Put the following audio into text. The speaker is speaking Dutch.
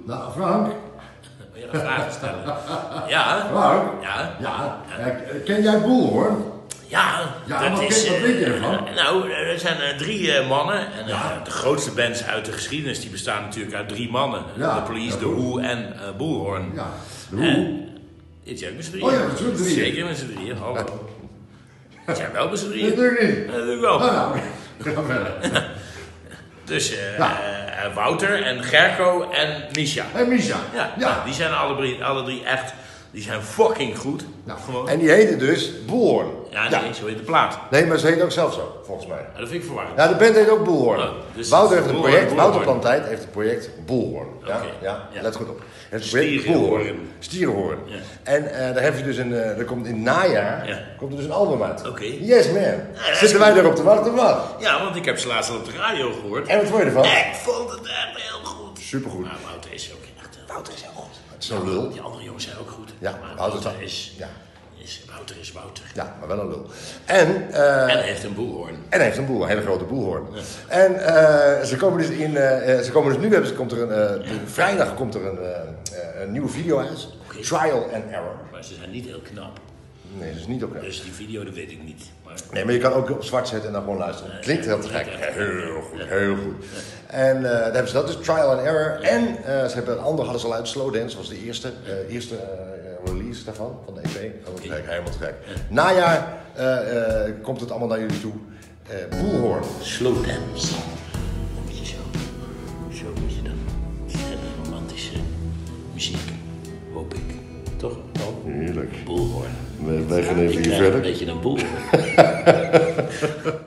Nou, Frank. Wil je een vraag stellen? Ja. Frank. Ja. Ken jij Boelhoorn? Ja, Ja, dat wat is... weet je ervan? Nou, er zijn 3 mannen. En de grootste bands uit de geschiedenis die bestaan natuurlijk uit 3 mannen. Ja, De Police, ja, The Who en Boelhoorn. Ja, de Who. Dit zijn met z'n drieën. Oh ja, met z'n drieën. Zeker met z'n drieën, hallo. Dit zijn wel met z'n drieën. Natuurlijk niet. Natuurlijk wel. Nou, ga verder. Dus Wouter en Gerco en Misha. Hé, Misha. Ja, die zijn alle drie echt... Die zijn fucking goed. Nou, Gewoon. en die heette dus Boelhoorn. Ja, nee, zo heet de plaat. Nee, maar ze heet ook zelf zo, volgens mij. Ja, dat vind ik verwarrend. Ja, de band heet ook Boelhoorn. Oh, dus Wouter heeft een Boelhoorn, project, Boelhoorn. Wouter Plantijd heeft een project Boelhoorn. Ja, Oké. ja, let goed op. Het Stierenhoorn. Stierenhoorn. Ja. En daar heb je dus er komt in het najaar komt er dus een album uit. Oké. Yes man. Zitten wij erop te wachten, wat? Ja, want ik heb ze laatst al op de radio gehoord. En wat vond je ervan? Ik vond het echt heel goed. Supergoed. Maar Wouter is ook echt... Wouter is heel goed. Het is een lul. Die andere jongens zijn ook goed. Ja, maar Wouter Wouter is- is... ja. Wouter is Wouter. Ja, maar wel een lul. En En hij heeft een boelhoorn. hij heeft een boel, een hele grote boelhoorn. Ja. En ze komen dus vrijdag komt er een nieuwe video uit. Oké. Trial and Error. Maar ze zijn niet heel knap. Nee, dat is niet oké. Dus die video, dat weet ik niet. Maar... Nee, maar je kan ook op zwart zetten en dan gewoon luisteren. Klinkt heel te gek. Heel goed, heel goed. En daar hebben ze dat dus, Trial and Error. En ze hebben een ander, hadden ze al uit, Slow Dance, was de eerste release daarvan, van de EP. Helemaal te gek. Najaar komt het allemaal naar jullie toe. Boelhoorn. Slow dance. Dan moet je zo moet je dan. Hele romantische muziek. Hoop ik. Toch? Heerlijk. Boelhoorn. Wij gaan even hier Een verder. beetje een boelhoorn.